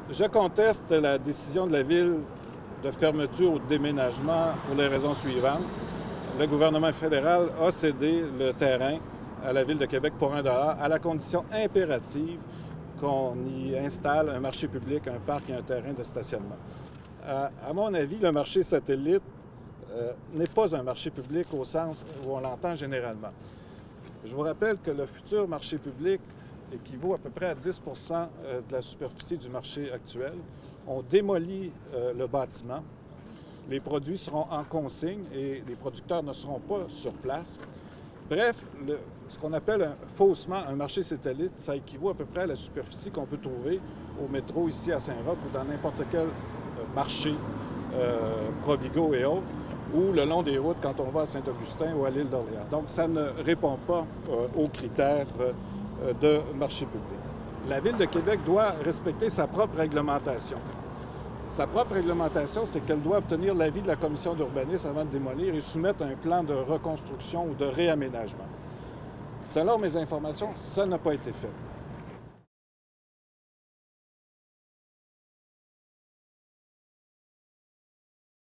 Je conteste la décision de la Ville de fermeture ou de déménagement pour les raisons suivantes. Le gouvernement fédéral a cédé le terrain à la Ville de Québec pour $1 à la condition impérative qu'on y installe un marché public, un parc et un terrain de stationnement. À mon avis, le marché satellite n'est pas un marché public au sens où on l'entend généralement. Je vous rappelle que le futur marché public équivaut à peu près à 10 de la superficie du marché actuel. On démolit le bâtiment. Les produits seront en consigne et les producteurs ne seront pas sur place. Bref, ce qu'on appelle faussement un marché satellite, ça équivaut à peu près à la superficie qu'on peut trouver au métro ici à Saint-Roch ou dans n'importe quel marché, Provigo et autres, ou le long des routes quand on va à Saint-Augustin ou à l'île d'Orléans. Donc, ça ne répond pas aux critères de marché public. La Ville de Québec doit respecter sa propre réglementation. Sa propre réglementation, c'est qu'elle doit obtenir l'avis de la commission d'urbanisme avant de démolir et soumettre un plan de reconstruction ou de réaménagement. Selon mes informations, ça n'a pas été fait.